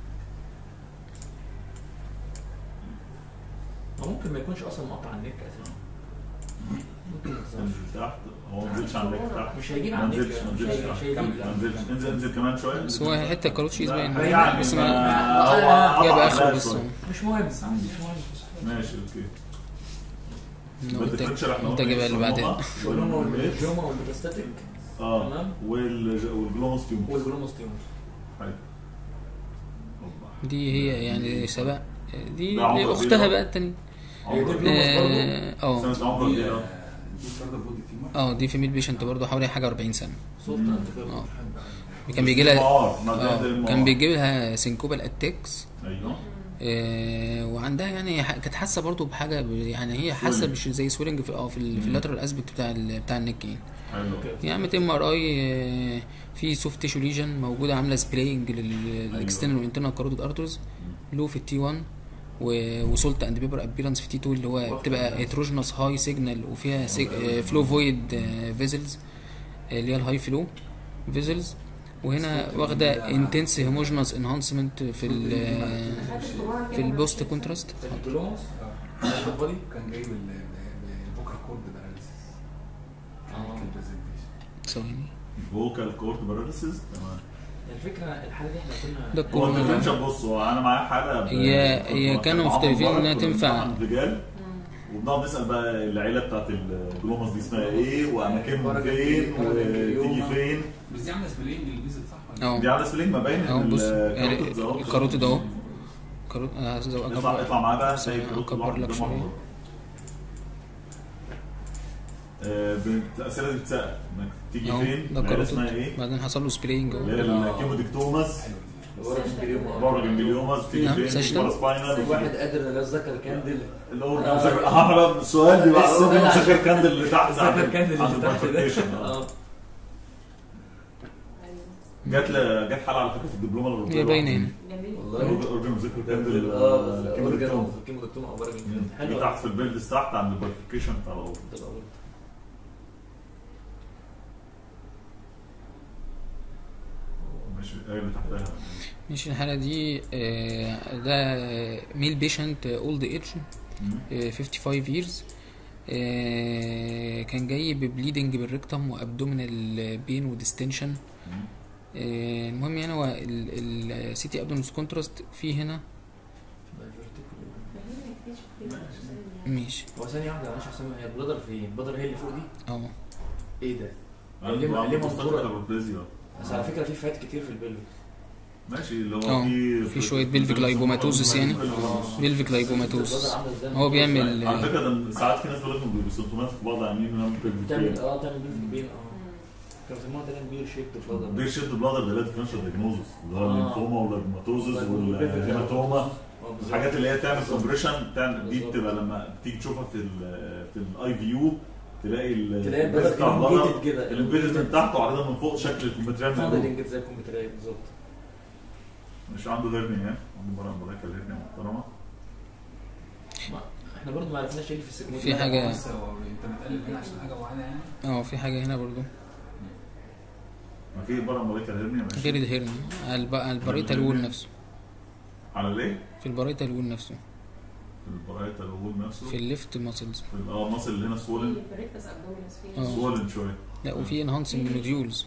ممكن ما يكونش اصلا مقطع على النك اساسا. ممكن انزل تحت. هو ما نزلش على النك تحت. مش هيجيب على النك. ما نزلش كمان شويه. بس هو حته كاروتيد تشيز باين يعني بس هو جاب اخره بس مش مهم. ماشي اوكي. انت جايبها اللي بعدين. والجلوما والميتاستاتيك. تمام. والجلوموس تيومر. والجلوموس تيومر. حلو. دي هي يعني سبق دي اختها بقى الثانيه. هي دي جلوموس برضه. دي في ميل بيشنت برضه حوالي حاجه 40 سنه. كان بيجي لها سينكوبال اتاكس. ايوه. وعندها يعني كانت حاسه برضو بحاجه يعني هي حاسه مش زي سويلنج في اللاترال اسبكت بتاع النكين. يعني عملت ام ار اي في سوفت تيشو ليجن موجوده عامله سبراينج للاكسترنال وانترنال كاروتيد ارترز لو في التي 1 وسولت اند بيبر ابيرنس في تي 2 اللي هو بتبقى هيتروجينوس هاي سيجنال وفيها فلو فويد فيزلز اللي هي الهاي فلو فيزلز. وهنا واخده انتنس هيموجينوس انهانسمنت في البوست كونتراست. كان جايب الفوكال كورد باراليسيس. ثواني فوكال كورد باراليسيس. تمام. الفكره الحاله دي احنا كنا ده الكورنر. بص انا معايا حاله هي كانوا مختلفين انها تنفع رجال وبنقعد نسال بقى العيله بتاعت الجلوماس دي اسمها ايه واماكنهم فين وتيجي فين. بس دي عامله سبلينج للفيزا صح ولا؟ دي عامله سبلينج ما بين بص يعني الكاروتيد اهو. اطلع معاه بقى زي اكبر لك شويه. الاسئله دي بتسال انك تيجي فين ده اسمها ايه. بعدين حصل له سبرينج اهو. الكيموديكتوماس بره جنجليوماس تيجي فين بره سباينال. واحد قادر ذاكر كاندل الاورجن السؤال دي بقى الاورجن ذاكر كاندل اللي تحت ذاكر كاندل اللي تحت ده. جت حلقه على فكره في الدبلومه الاوروبيه هي باينه هنا والله اورجن ذاكر كاندل الكيموديكتوم او بره جنجليوم تحت في البيلدز تحت عند البرفيكيشن بتاع الاورجن. ماشي ايه اللي تحتها. ماشي الحالة دي ده ميل بيشنت اولد ايج 55 years. كان جاي ببليدنج بالريكتم وابدومينال بين وديستنشن. المهم يعني هو السي تي ابدومينال كونتراست في هنا. ماشي هو ثانية واحدة معلش عشان هي البلادر فين؟ البلادر هي اللي فوق دي؟ ايه ده؟ ليه منظورة؟ بس على فكرة في فات كتير في البلفيك. ماشي اللي هو في شويه بلفيك لايبوماتوزس يعني بلفيك لايبوماتوزس هو بيعمل على فكره ده ساعات في ناس بيقول لك بيسيمتومات في بعض عاملين انهم بتعمل تعمل بلفيك بين كانوا بيسموها تقريبا بير شيبت بلادر. بير شيبت بلادر ده ديفرنشال دايجنوزس اللي هو الليمفوما والهيماتوزس والهيماتوما الحاجات اللي هي تعمل كومبريشن دي بتبقى لما تيجي تشوفها في الاي في يو تلاقي البلادر بتاع بلادر كده الامبيدد من تحت وعرضها من فوق شكل الكمبيوتر فاضل زي الكمبيوتر بالظبط. مش عنده هيرنيا عنده مراكز هيرنيا محترمه. احنا برضه ما عرفناش ايه اللي في السيجمنت في حاجه. انت بتقلب هنا عشان حاجه معينه يعني. في حاجه هنا برضه ما في بره مراكز هيرنيا غير الهيرنيا على الباريتال وول نفسه. على ليه؟ في الباريتال وول نفسه. البرايتال وول نفسه في الليفت ماسلز. ماسل اللي هنا سوولن. سوولن شويه. لا وفي انهانسنج نوديولز.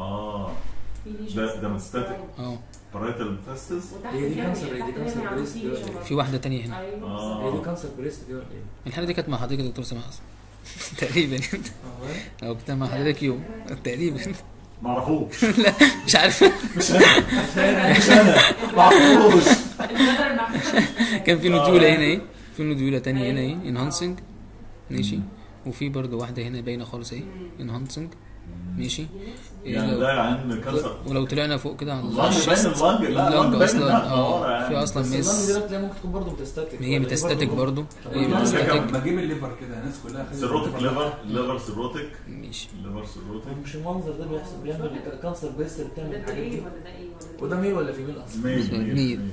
ده مستاتيك. برايتال ميتاستاز. هي دي كانسر بريست. في واحده تانية هنا. هي دي كانسر بريست دي ولا ايه؟ الحاله دي كانت مع حضرتك يا دكتور سامح حسن تقريبا. او كنت مع حضرتك يوم تقريبا. ما اعرفوش. لا مش عارف. مش انا ما اعرفوش. كان في نوديولا هنا ايه في نوديولا تانية هنا ايه انهانسنج ماشي. وفي برضه واحده هنا باينه خالص اهي انهانسنج ماشي. يعني ده عن كانسر. ولو طلعنا فوق كده على اللانج اصلا في اصلا ميس. دي ممكن تكون برضه متستاتيك. هي متستاتيك برضه. هي متستاتيك. بجيب الليفر كده الناس كلها سيروتيك ليفر سيروتيك ماشي. ليفر سيروتيك. مش المنظر ده بيحصل بيعمل كانسر بريست بتعمل الحاجات دي. وده ميل ولا فيميل اصلا؟ ميل.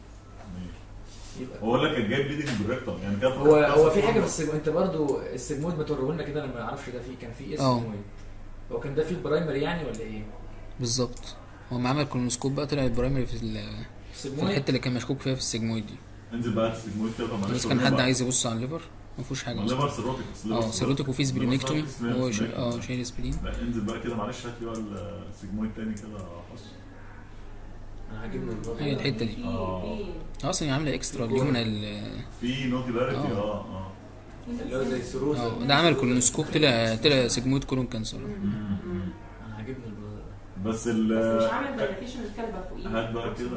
هو لك جايب ليدنج بالريكتم يعني كده. هو في حاجه بس انت برضو السيجمويد ما توريه لنا كده. انا ما اعرفش ده فيه كان فيه سيجمويد. هو كان ده فيه البرايمري يعني ولا ايه بالظبط؟ هو ما عمل كولونوسكوب بقى طلع البرايمري في الحته اللي كان مشكوك فيها في السيجمويد دي. انزل بقى السيجمويد كده. بس كان حد عايز يبص على الليفر ما فيهوش حاجه. الليفر سيروتيك. سيروتيك وفي سبلينكتومي هو شايل سبلين. لا انزل بقى كده معلش هات لي بقى السيجمويد تاني كده حصل. انا هجيب هي الحته دي اصلا هي عامله اكسترا اليومنال في نوتيلاريتي اللي هو زي السيروز. ده عمل كولونوسكوب طلع سيجمويد كولون كانسر. انا هجيبني بس مش عامل دايلاتيشن الكلبه فوقيه. هات بقى كده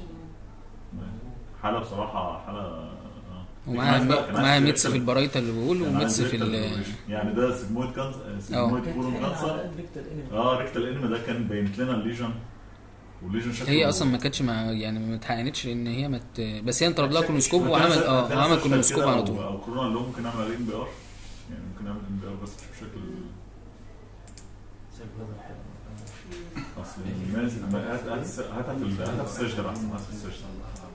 حاله بصراحه حاله. ومعاها ميتس في البرايتال وول وميتس في يعني ده سيجمويد كانسر سيجمويد كولون كانسر. ريكتال انيما ده كان بينت لنا الليجن والليجن شكله. هي اصلا ما كانتش يعني ما اتحقنتش لان هي بس هي انطرب لها كولونوسكوب وعمل عمل كولونوسكوب على طول. او كورونا اللي هو ممكن نعمل عليه ام بي ار يعني ممكن نعمل ام بي ار بس مش بشكل اصل هاتها في السجن احسن. هات في السجن.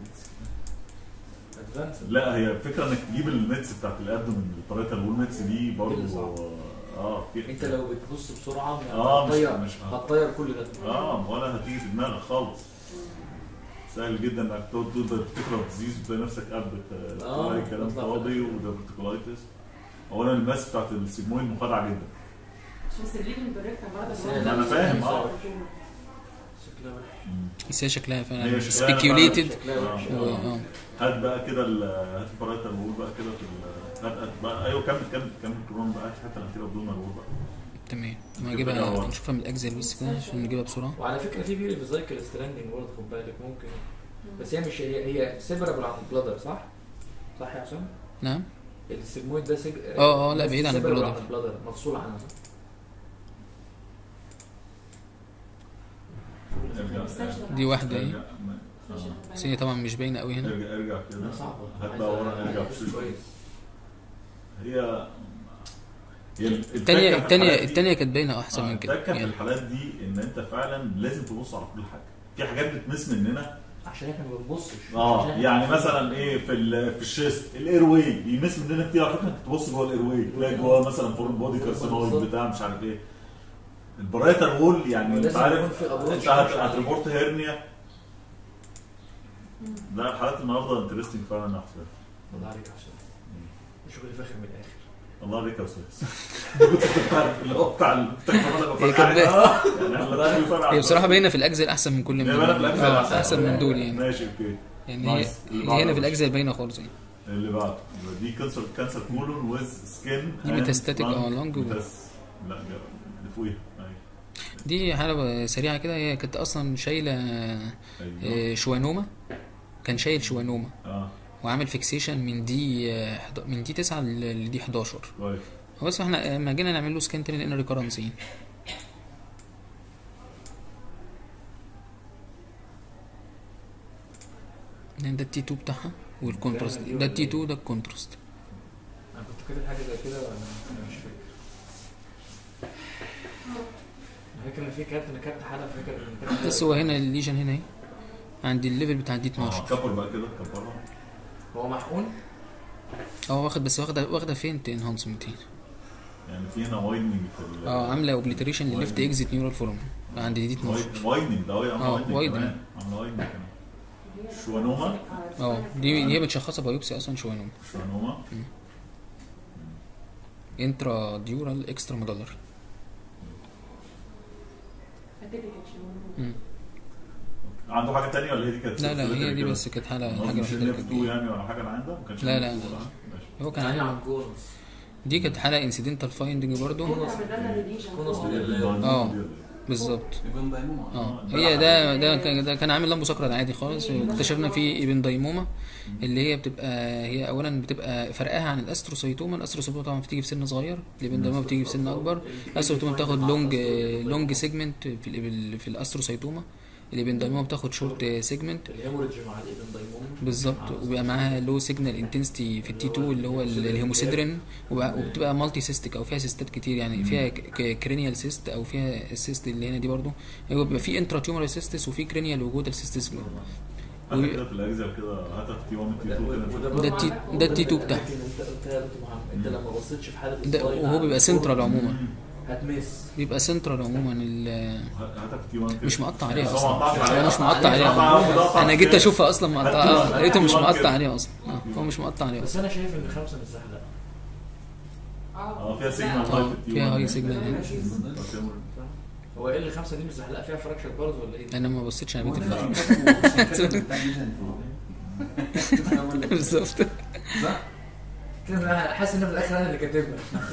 لا هي فكره انك تجيب الميتس بتاعت الابدومين البرايتال والميتس دي برضه انت لو بتبص بسرعه هتطير كل ده. ولا هتيجي في دماغك خالص. سهل جدا انك تقدر تقرا ديزيز وتلاقي نفسك تلاقي كلام فاضي وده بروتوكولايتس. اولا الماس بتاعت السيجمويد مخادعه جدا. بس الليفنج بالريكتم برضه انا فاهم شكلها وحش. بس هي شكلها فعلا سبيكيوليتد. هات بقى كده هات البرايتال وول بقى كده في ايوه كمل كورونا بقى حتى الانتيريور ابدومينال وول بقى. تمام. ما نجيبها نشوفها من الاجزاء بس كده عشان نجيبها بسرعه. وعلى فكره في بيري فيزايكل ستراندنج برضه خد بالك ممكن، بس هي مش هي سيبرابل عن البلادر صح؟ صح يا حسام؟ نعم. السيجمويد ده لا بعيد عن البلادر مفصول عنها. دي واحده اهي بس هي طبعا مش باينه قوي هنا. ارجع كده صعبه. هات بقى ورا ارجع كويس. هي الثانيه كانت باينه احسن من كده. يعني الحالات دي ان انت فعلا لازم تبص على كل حاجه. في حاجات بتمس مننا عشان احنا ما بنبصش. يعني مثلا ايه في الشيست الاير واي يمس مننا كتير على فكره. انت تبص جوه الاير واي تلاقي جوه مثلا فورم بودي كارسينويد بتاع مش عارف ايه. البرايتر وول يعني انت عارف انت هتريبورت هيرنيا. لا الحالات النهارده انترستنج فعلا احسن. الله عليك يا حسام. شغل فاخر من الاخر. الله عليك يا استاذ. كنت عارف اللي هو بتاع هي بصراحه باينه في الاجزاء الاحسن من كل من احسن من دول يعني. ماشي اوكي. يعني هي هنا في الاجزاء باينه خالص يعني. اللي بعد دي كانسر كولون ويز سكين دي ميتاستاتيك لونج. لا اللي فوقيها دي حاله سريعه كده. هي كانت اصلا شايله شوانوما. كان شايل شوانوما وعامل فيكسيشن من دي 9 لدي 11. كويس. بس احنا لما جينا نعمل له سكان تاني لقينا ريكورنس. ده التي 2 بتاعها والكونتراست. ده التي 2 ده الكونتراست. انا كنت كاتب حاجه زي كده ولا انا مش فاكر ان في كارت حاله فاكر. بس هو هنا الليجن هنا اهي عند الليفل بتاع دي 12. كبر بقى كده كبرها. هو محقون. واخد بس واخده فين انهانسمنت هنا. يعني في هنا وايدنج في عامله اوبليتريشن لليفت اكزيت نيورال فورم عند دي 12. وايدنج ده وايدنج عامله وايدنج كمان. شوانوما. دي هي متشخصه بايوبسي اصلا. شوانوما انترا ديورال اكسترا ميدالر. عنده حاجه ثانيه ولا هي دي كانت؟ لا هي دي بس كانت حاجه وحيده اللي كانت يعني ولا حاجه عنده ما كانش. لا هو كان عنده. دي كانت حاله انسيدنتال فايندنج برضه. بالظبط. هي ده كان عامل لامبو سكرة عادي خالص. واكتشفنا فيه ايبندايموما اللي هي بتبقى هي اولا بتبقى فرقها عن الاستروسايتوما. الاستروسايتوما طبعا بتيجي في سن صغير. الايبندايموما بتيجي في سن اكبر. الاستروسايتوما بتاخد لونج سيجمنت في الاستروسايتوما. الايبندايموما بتاخد شورت سيجمنت. الهيموريدج مع الايبندايموما بالظبط. وبيبقى معاها لو سيجنال انتنسيتي في التي 2 اللي هو الهيموسيدرين. وبتبقى مالتي سيستيك او فيها سيستات كتير يعني. فيها كرينيال سيست او فيها السيست اللي هنا دي برضو. هو بيبقى في انترا تيومرال سيستس وفي كرينيال وجود السيستس. كده في الاجزاء كده هاتها في تي 1 تي 2 ده التي 2 بتاعها. انت لما بصيتش في حاله وهو بيبقى سنترال عموما. هتمس بيبقى سنترال عموما. مش مقطع عليها اصلا. هو مش مقطع عليها. انا جيت اشوفها اصلا مقطع. لقيته مش مقطع عليها اصلا. هو مش مقطع عليها. بس انا شايف ان 5 مش زحلقه. فيها سيجنال. فيها هاي سيجنال. هو ايه اللي 5 دي مش زحلقه فيها فراكشر برضه ولا ايه؟ انا ما بصيتش على بيت بالظبط. صح كده. انا حاسس ان في الاخر انا اللي كاتبها.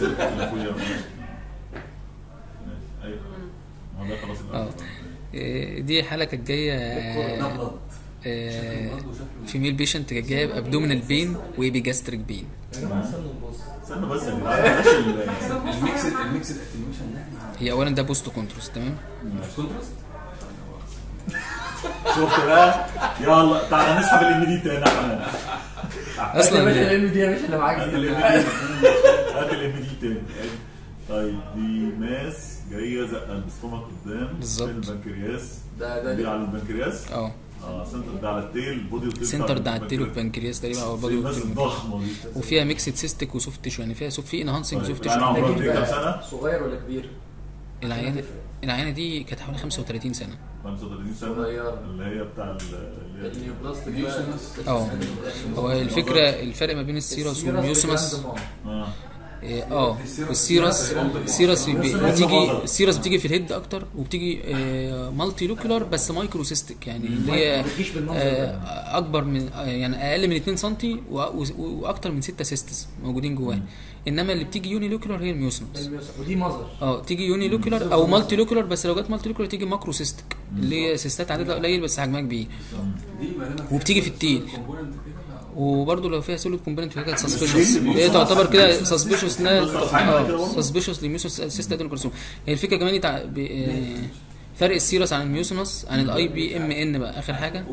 دي حاله كانت جايه في ميل بيشنت كانت جايه بابدومينال بين وبيجاستريك بين. استنى بس الميكس اتنيويشن هي اولا ده بوست كونتراست. تمام. كونتراست. شفت بقى. يلا تعالى نسحب الام دي تاني. اصلا الام دي مش اللي معاك. هات الام دي تاني. طيب دي ماس جايه زقه الاستومك قدام. بالظبط. البنكرياس ده دي على البنكرياس. سنتر ده على التيل بودي وتيل. سنتر ده على التيل والبنكرياس تقريبا او البودي الضخمه دي. وفيها ميكسد سيستيك وسوفت تيشو يعني فيها في انهانسنج سوفت تيشو. كام سنه؟ صغير ولا كبير؟ العيانه دي كانت حوالي 35 سنه. 35 سنه اللي هي بتاع النيوبلاستيك. هو الفكره الفرق ما بين السيروس والميوسيمس السيرس بتيجي في الهيد اكتر، وبتيجي مالتي لوكولار بس مايكرو سيستك، يعني اللي هي اكبر من يعني اقل من 2 سم واكتر من 6 سيستس موجودين جواها. انما اللي بتيجي يوني لوكولار هي الميوسنس، ودي مظهر تيجي يوني لوكولار او مالتي لوكولار، بس لو جت مالتي لوكولار تيجي ماكرو سيستك اللي هي سيستات عددها قليل بس حجمها كبير، وبتيجي في التيل. وبرضه لو فيها سوليد كومبوننت فيها كانت سسبيشس، هي تعتبر كده سسبيشس سسبيشس لميوسنس سيست ادينوكارسينوما. هي الفكره كمان فرق السيرس عن الميوسنس عن الاي بي ام ان بقى اخر حاجه.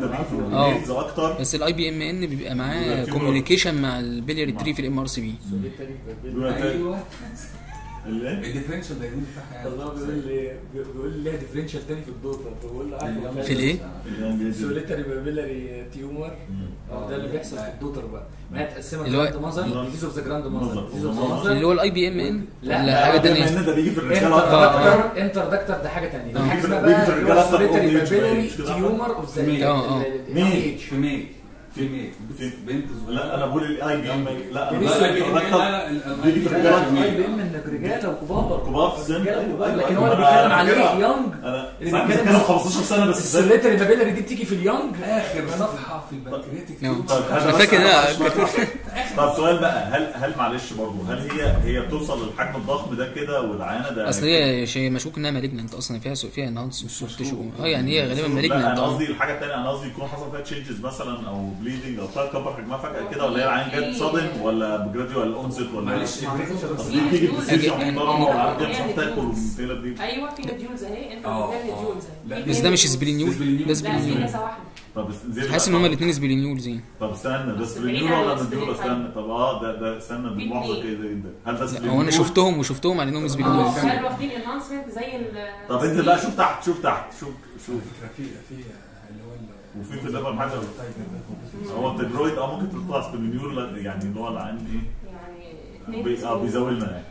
بس الاي بي ام ان بيبقى معاه كوميونيكيشن مع البيلياري تري في الام ار سي بي. ايوه الديفرنشال دايجنوز بتاعها الله بيقول لي ليها ديفرنشال تاني في الدوتا، بقول له في الايه؟ سوليتاري بابيلاري تيومر، ده اللي بيحصل في الدوتر بقى، ما هي متقسمه جراند مازر، ديزيز اوف ذا جراند مازر، اللي هو الاي بي ام ان لا حاجه ثانيه. ده بيجي في الرجاله انتردكتور، ده حاجه ثانيه، حاجه اسمها بقى سوليتاري بابيلاري تيومر اوف ذا ميل في بنت صغيره. لا انا بقول الاي بي ام، لا انا بيجي في الرجاله الاي بي ام انك رجاله وكبار في السن، لكن هو اللي بيتكلم عليه يونج، اللي بيتكلم 15 سنه بس. السوليتاري بابيلاري دي بتيجي في اليونج اخر صفحه في البنكرياتيك. انا فاكر طب سؤال بقى، هل معلش برضه هي بتوصل للحجم الضخم ده كده والعيانه ده؟ اصل هي شيء مشكوك انها مالجننت اصلا، فيها انهانس سوفت تيشو، يعني هي غالبا مالجننت. انا قصدي الحاجه الثانيه، انا قصدي يكون حصل فيها تشينجز مثلا او بليدنج او بتاع كبر حجمها فجاه كده، ولا هي العين جت صدم ولا بجراديوال اونست ولا معلش دي بتيجي بتسيجن محترمه والعيان مش هتاكل والمثيله دي. ايوه في ديولز اهي، انت بتعمل ديولز اهي، بس ده مش سبلينيول، ده سبلينيول. طب حاسس ان هما الاثنين سبلينيول زين. طب استنى، ده سبلينيول ولا مديول؟ استنى طب ده استنى بالملاحظه كده جدا، هل ده سبلينيول؟ هو انا شفتهم على انهم سبلينيول. كانوا واخدين انهانسمنت زي طب انت بقى شوف تحت شوف في اللي هو وفي الليفر حاجه هو التجرويد ممكن تطلع سبلينيول، يعني اللي هو العين ايه يعني بيزاولنا يعني.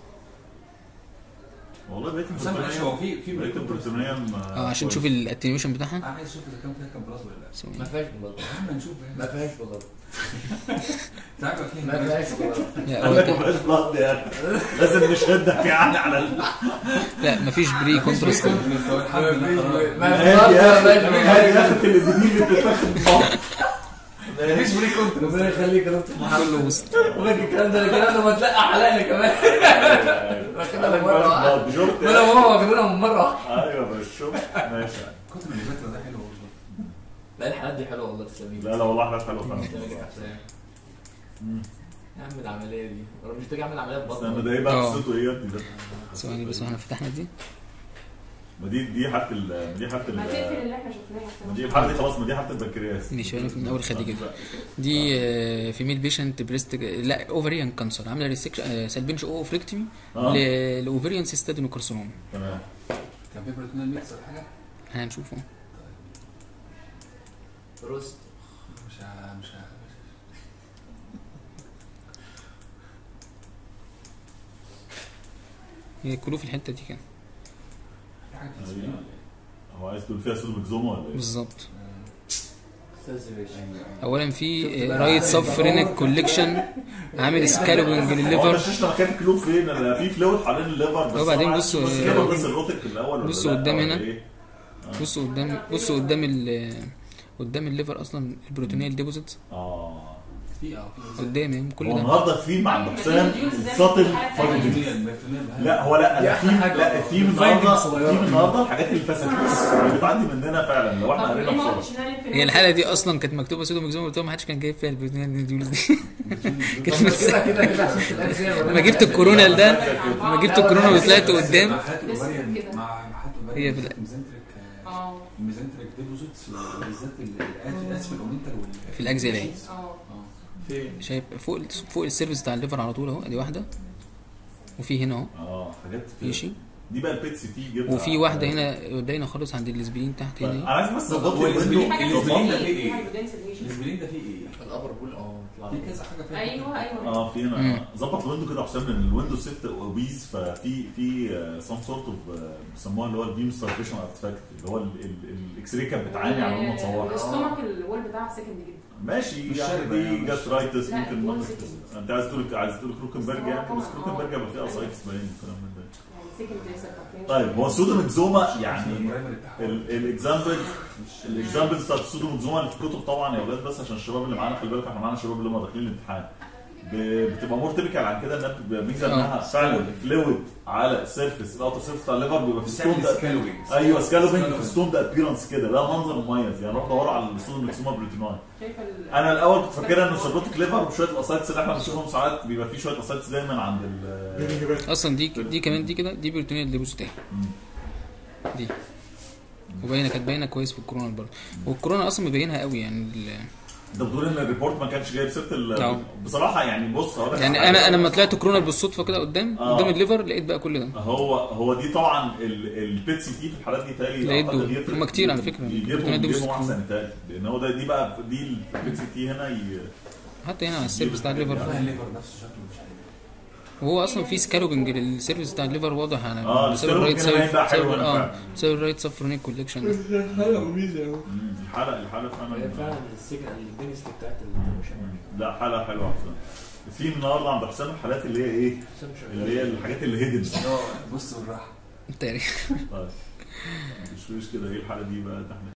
والله بقيت هو في بقيت البروتينيوم عشان تشوف الاتنيوشن بتاعها. عايز اشوف اذا كان فيها كام بلاس ولا لا. ما فيهاش بلاط، هنشوف ما فيهاش بلاط، ما فيهاش بلاط، ما فيهاش بلاط يعني لازم نشدك يعني على لا مفيش بري كونتراست. هذه اخذت الادرينالين اللي بتتاخد مفيش بري كونتراست. ربنا يخليك يا دكتور محمد. كله وسط. وفاكر الكلام ده ما تلقى علينا كمان. واخدها مره واحده، ولا هو واخدينها من مره واحده. ايوه بس شوف ماشي. كتب المذاكره ده حلو والله. لا الحالات دي حلوه والله، تسلمي. لا والله حالات حلوه فعلا. يا عم العمليه دي مش تيجي اعمل عمليه ببطن. استنى ده ايه بقى قصته ايه يا ابني ده؟ ثواني بس احنا فتحنا دي. ما دي حاله ما تقفل اللي احنا شفناها. دي الحاله دي خلاص، ما دي حاله البنكرياس. ماشي من اول خديجه دي فيميل بيشنت بريست، لا اوفريان كانسر، عامله سلبنش اوفريكتومي لاوفريان سيست ادينوكارسينوما. تمام. كان في بروتينال ميكس ولا حاجه؟ هنشوفه. روست مش هي كله في الحته دي كده. هو عايز تقول فيها سودوميكزوما ولا ايه؟ بالظبط. أيوة. اولا في رايت سب فرينك كوليكشن عامل سكالوبنج للليفر. الشاشه مكان الكلوب فين؟ في فلويد حوالين الليفر بس. وبعدين بصوا بس الروتك الاول. بصوا قدام هنا. بصوا قدام الليفر اصلا البروتينيال ديبوزيت. في قدامي كل ده. النهارده في مع حسام ساطل لا هو لا في النهارده الحاجات الفاسفيس اللي بتعدي مننا فعلا لو احنا قرينا بسرعه. هي الحاله دي اصلا كانت مكتوبه سودوميكزوما، قلت لهم ما حدش كان جايب فيها البروتينيال ديبوزيت دي. لما جبت الكورونا ده، لما جبت الكورونا وطلعت قدام مع هي في الميزنتريك ديبوزيتس بالذات الاسفل الاومنتال في الاكزيلات. شايف فوق السيرفيس بتاع الليفر على طول اهو، ادي واحده، وفي هنا اهو حاجات ماشي، دي بقى البيت سي تي جبنا. وفي واحده هنا باينه خالص عند الاسبرين تحت هنا. انا عايز بس هو الاسبرين ده فيه ايه؟ ايه؟ الاسبرين ده فيه ايه؟ الابر بول في كذا حاجه فيها. ايوه في هنا ظبط الويندو كده حسام، ان الويندوز 6 اوبيز، ففي سام سورت اوف بيسموها اللي هو البيم ستارفيشن ارتفاكت، اللي هو الاكس راي كانت بتعاني على ما تصورها. الاستومك الوول بتاعها سكند جدا. ماشي يعني دي جاسترايتس ممكن. انت عايز تقول كروكنبرج يعني، بس كروكنبرج يبقى فيه اسايتس باين الكلام من ده. طيب هو السودوميكزوما يعني الاكزامبلز بتاعت السودوميكزوما اللي في الكتب طبعا يا اولاد، بس عشان الشباب اللي معانا خلي بالك احنا معانا شباب اللي هم داخلين الامتحان، بتبقى مور تيبيكال عن كده، انها بتبقى ميزه انها فعلا فلويد على السيرفيس، الاوتر سيرفيس بتاع الليفر بيبقى في ستون ده. ايوه سكالوبينج في ستون ده ابيرنس كده، ده منظر مميز يعني. روح دور على السودوميكزوما بروتيناي. انا الاول كنت فاكرها انه سيروتيك ليفر وشويه الاسايتس اللي احنا بنشوفهم ساعات بيبقى في شويه اسايتس دايما عند اصلا دي كمان دي كده دي بروتينيال ديبوزيتات دي، وباينه كانت باينه كويس في الكورونا برضه، والكورونا اصلا مبينها قوي يعني. ده بتقول ان الريبورت ما كانش جايب سيره بصراحه يعني. بص يعني انا لما طلعت كورونا بالصدفه كده قدام الليفر لقيت بقى كل ده. هو دي طبعا البيت سي تي في الحالات دي تالي هم كتير على فكره يجيبهم احسن تالي، لان هو ده دي بقى دي البيت سي تي هنا حتى هنا على السيرفيس بتاع الليفر. الليفر نفسه شكله مش عارف، وهو اصلا في سكالوبنج للسيرفيس بتاع الليفر واضح على بسبب الرايت بسبب الرايت سفرونيك كولكشن. الحلقه مميزه قوي. الحلقه فعلا السجن الدنسيتي بتاعت لا حلقه حلوه احسن. في النهارده عند حسام الحالات اللي هي ايه؟ اللي هي الحاجات اللي هيدن. بص بالراحه تاريخ. طيب مش كده ايه الحاله دي بقى؟